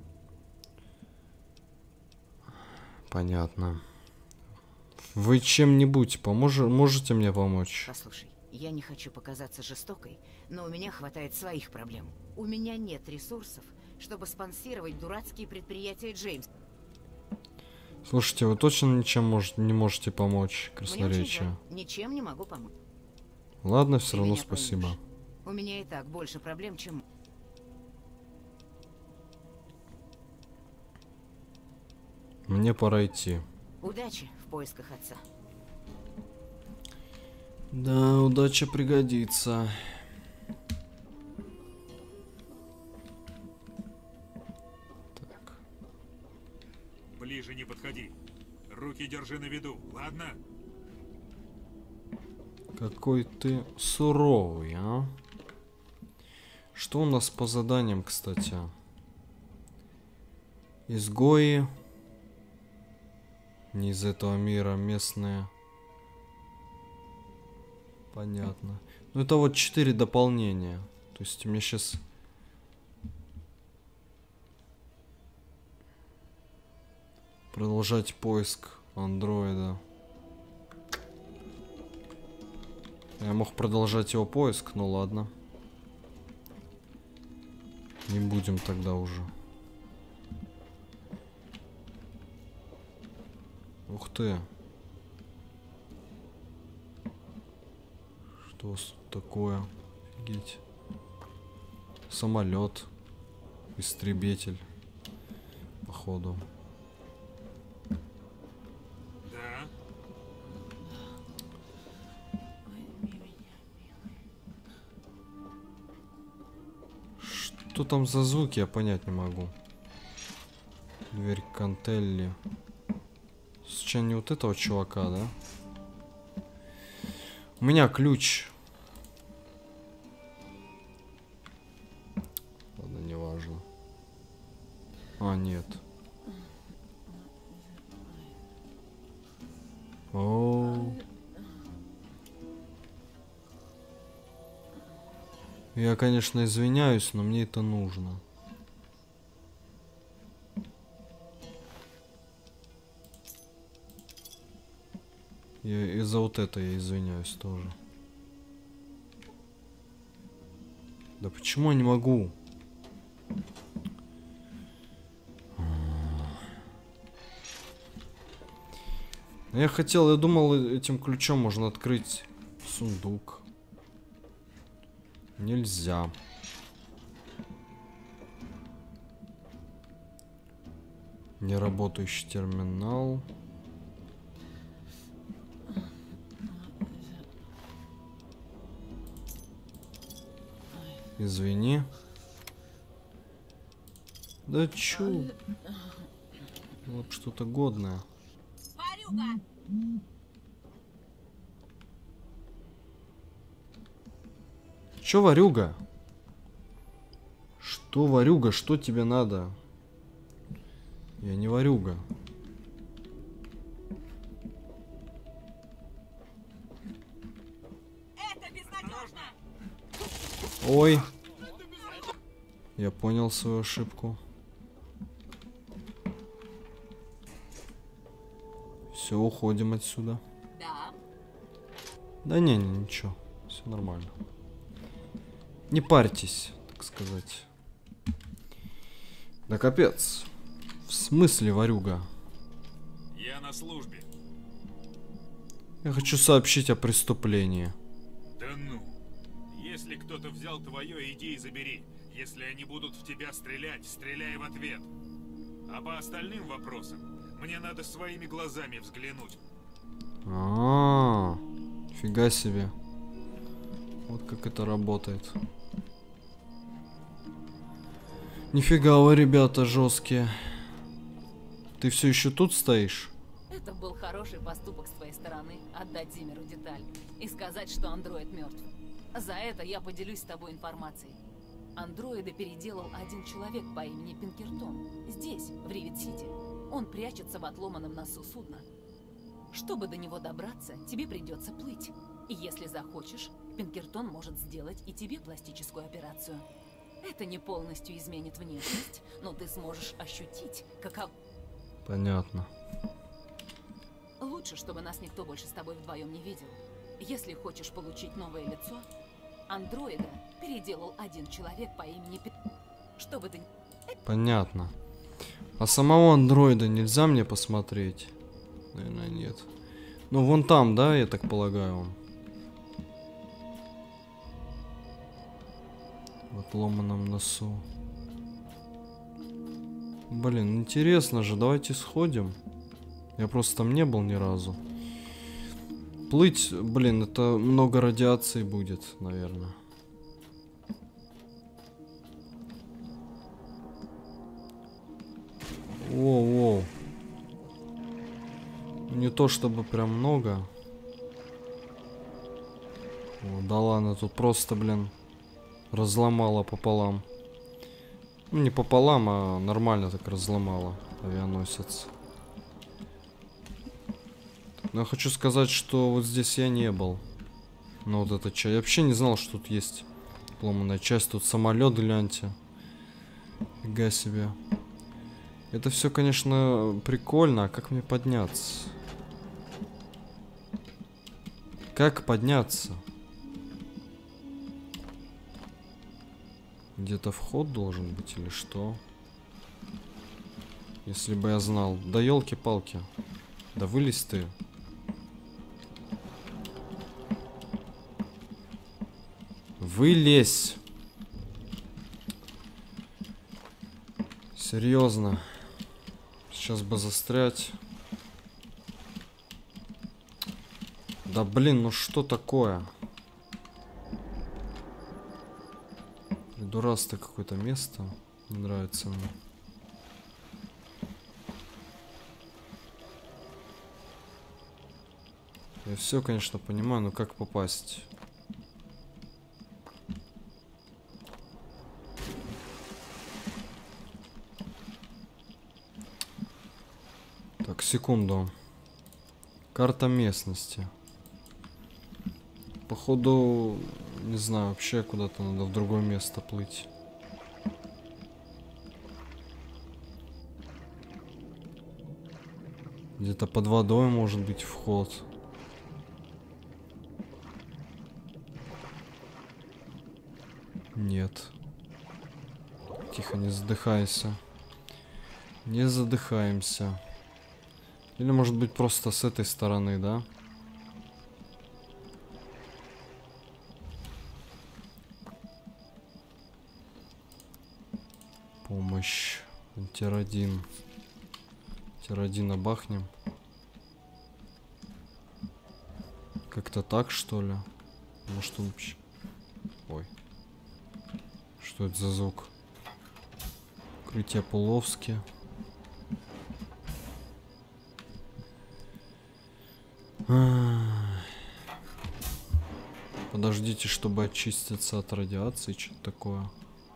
Понятно. Вы чем-нибудь помож... можете мне помочь? Послушай, я не хочу показаться жестокой, но у меня хватает своих проблем. У меня нет ресурсов, чтобы спонсировать дурацкие предприятия Джеймса. Слушайте, вы точно ничем мож... не можете помочь, Мне очень красноречие? жаль, ничем не могу помочь. Ладно, Ты все равно меня спасибо. поймешь. У меня и так больше проблем, чем... Мне пора идти. Удачи в поисках отца. Да, удача пригодится. Так. Ближе не подходи. Руки держи на виду, ладно? Какой ты суровый, а? Что у нас по заданиям, кстати? Изгои. Не из этого мира, местные. Понятно. Ну это вот четыре дополнения. То есть мне сейчас... Продолжать поиск андроида. Я мог продолжать его поиск, ну ладно. Не будем тогда уже. Ух ты. Что такое? Офигеть. Самолет. Истребитель. Походу. Да. Что там за звуки, я понять не могу. Дверь Кантелли. Случайно не вот этого чувака, да? У меня ключ. Ладно, не важно. А, нет. О. Я, конечно, извиняюсь, но мне это нужно. Я и за вот это я извиняюсь тоже. Да почему я не могу? Я хотел, я думал, этим ключом можно открыть сундук. Нельзя. Неработающий терминал. Извини. Да чё? Вот что-то годное. Варюга! Чё, Варюга? Что, Варюга, что тебе надо? Я не Варюга. Это безнадежно! Ой. Я понял свою ошибку. Все, уходим отсюда. Да. Да не, не, ничего. Все нормально. Не парьтесь, так сказать. Да капец. В смысле, Варюга? Я на службе. Я хочу сообщить о преступлении. Да ну. Если кто-то взял твое, иди и забери. Если они будут в тебя стрелять, стреляй в ответ. А по остальным вопросам мне надо своими глазами взглянуть. А, -а, -а фига себе. Вот как это работает. Нифига вы, ребята, жесткие. Ты все еще тут стоишь? Это был хороший поступок с твоей стороны, отдать Зиммеру деталь и сказать, что андроид мертв. За это я поделюсь с тобой информацией. Андроида переделал один человек по имени Пинкертон. Здесь, в Ривет-Сити. Он прячется в отломанном носу судна. Чтобы до него добраться, тебе придется плыть. И если захочешь, Пинкертон может сделать и тебе пластическую операцию. Это не полностью изменит внешность, но ты сможешь ощутить, каков... Понятно. Лучше, чтобы нас никто больше с тобой вдвоем не видел. Если хочешь получить новое лицо, андроида переделал один человек по имени Пит... Чтобы ты... Понятно. А самого андроида нельзя мне посмотреть? Наверное, нет. Ну, вон там, да, я так полагаю, он. В отломанном носу. Блин, интересно же, давайте сходим. Я просто там не был ни разу. Плыть, блин, это много радиации будет, наверное. Воу-воу. Не то чтобы прям много. О, да ладно, тут просто, блин, разломала пополам. Ну, не пополам, а нормально так разломала авианосец. Но я хочу сказать, что вот здесь я не был. Но вот эта часть. Я вообще не знал, что тут есть сломанная часть. Тут самолет, гляньте. Фига себе. Это все, конечно, прикольно. А как мне подняться? Как подняться? Где-то вход должен быть или что? Если бы я знал. Да елки-палки. Да вылезь ты. Вылезь. Серьезно. Сейчас бы застрять. Да блин, ну что такое? Дурацкое какое-то место. Не нравится мне. Я все, конечно, понимаю, но как попасть? Так, секунду. Карта местности. Походу, не знаю, вообще куда-то надо в другое место плыть. Где-то под водой может быть вход. Нет. Тихо, не задыхайся. Не задыхаемся. Или может быть просто с этой стороны, да? Помощь. Антирадин. Антирадина бахнем. Как-то так, что ли? Может он вообще... Ой. Что это за звук? Укрытие Пуловски. Подождите, чтобы очиститься от радиации, что-то такое.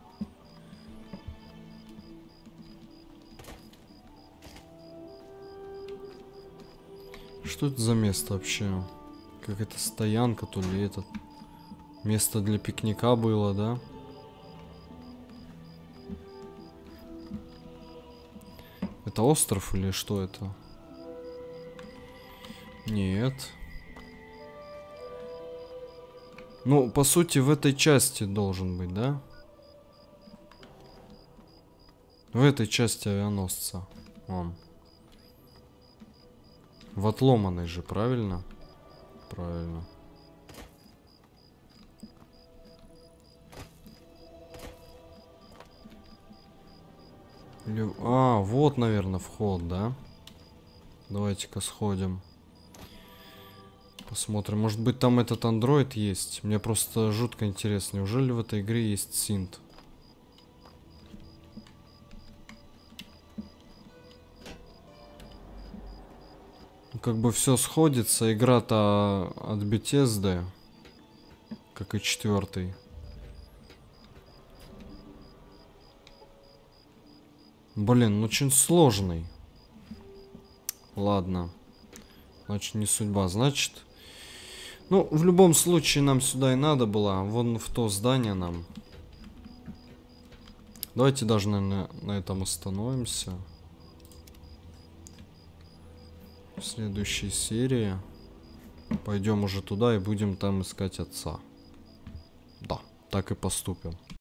Что это за место вообще? Какая-то стоянка, то ли это место для пикника было, да? Это остров или что это? Нет. Ну, по сути, в этой части должен быть, да? В этой части авианосца. Он. В отломанной же, правильно? Правильно. Или... А, вот, наверное, вход, да? Давайте-ка сходим. Посмотрим. Может быть, там этот андроид есть? Мне просто жутко интересно. Неужели в этой игре есть синт? Как бы все сходится. Игра-то от Bethesda, как и четвертый. Блин, ну очень сложный. Ладно. Значит, не судьба. Значит, ну, в любом случае нам сюда и надо было. Вон в то здание нам. Давайте даже, наверное, на этом остановимся. В следующей серии пойдем уже туда и будем там искать отца. Да, так и поступим.